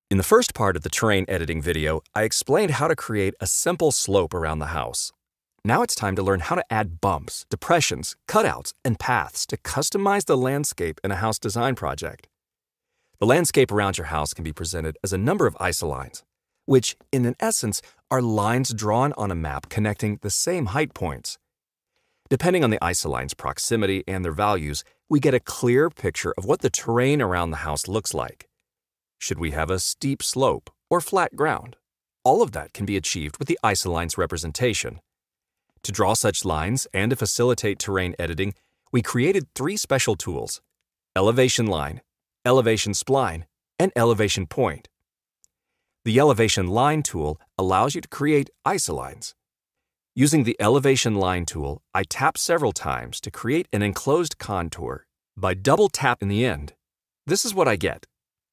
In the first part of the terrain editing video, I explained how to create a simple slope around the house. Now it's time to learn how to add bumps, depressions, cutouts, and paths to customize the landscape in a house design project. The landscape around your house can be presented as a number of isolines, which, in an essence, are lines drawn on a map connecting the same height points. Depending on the isolines' proximity and their values, we get a clear picture of what the terrain around the house looks like. Should we have a steep slope or flat ground? All of that can be achieved with the isolines representation. To draw such lines and to facilitate terrain editing, we created three special tools: Elevation Line, Elevation Spline, and Elevation Point. The Elevation Line tool allows you to create isolines. Using the Elevation Line tool, I tap several times to create an enclosed contour. By double tap in the end, this is what I get.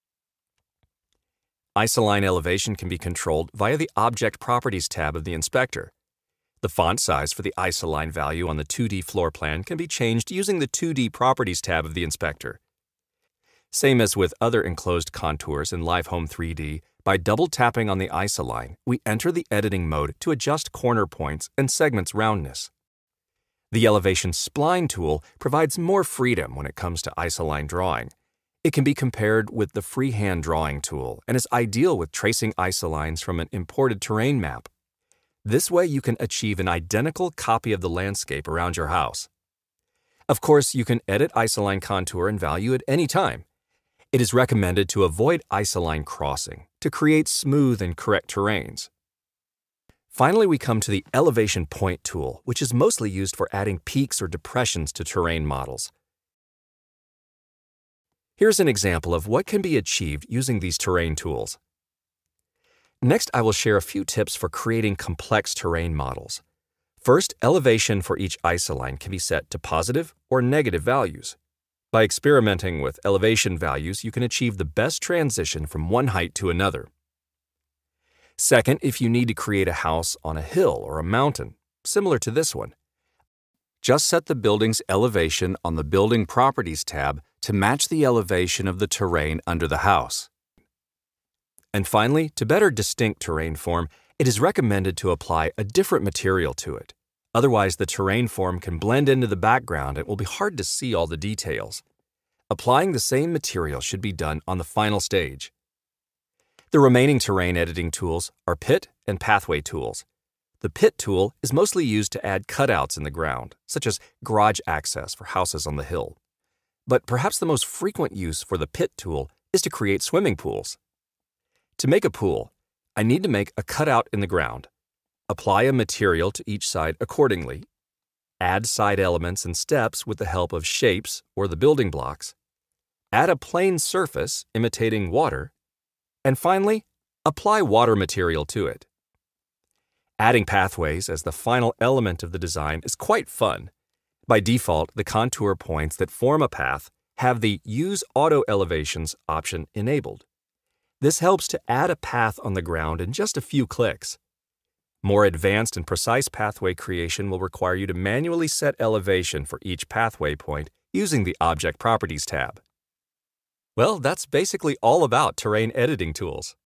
Isoline elevation can be controlled via the Object Properties tab of the inspector. The font size for the isoline value on the 2D floor plan can be changed using the 2D Properties tab of the inspector. Same as with other enclosed contours in Live Home 3D, by double tapping on the isoline, we enter the editing mode to adjust corner points and segments roundness. The Elevation Spline tool provides more freedom when it comes to isoline drawing. It can be compared with the freehand drawing tool and is ideal with tracing isolines from an imported terrain map. This way you can achieve an identical copy of the landscape around your house. Of course, you can edit isoline contour and value at any time. It is recommended to avoid isoline crossing to create smooth and correct terrains. Finally, we come to the Elevation Point tool, which is mostly used for adding peaks or depressions to terrain models. Here's an example of what can be achieved using these terrain tools. Next, I will share a few tips for creating complex terrain models. First, elevation for each isoline can be set to positive or negative values. By experimenting with elevation values, you can achieve the best transition from one height to another. Second, if you need to create a house on a hill or a mountain, similar to this one, just set the building's elevation on the Building Properties tab to match the elevation of the terrain under the house. And finally, to better distinct terrain form, it is recommended to apply a different material to it. Otherwise, the terrain form can blend into the background and it will be hard to see all the details. Applying the same material should be done on the final stage. The remaining terrain editing tools are Pit and Pathway tools. The Pit tool is mostly used to add cutouts in the ground, such as garage access for houses on the hill. But perhaps the most frequent use for the Pit tool is to create swimming pools. To make a pool, I need to make a cutout in the ground, apply a material to each side accordingly, add side elements and steps with the help of shapes or the building blocks, add a plain surface imitating water, and finally, apply water material to it. Adding pathways as the final element of the design is quite fun. By default, the contour points that form a path have the Use Auto Elevations option enabled. This helps to add a path on the ground in just a few clicks. More advanced and precise pathway creation will require you to manually set elevation for each pathway point using the Object Properties tab. Well, that's basically all about terrain editing tools.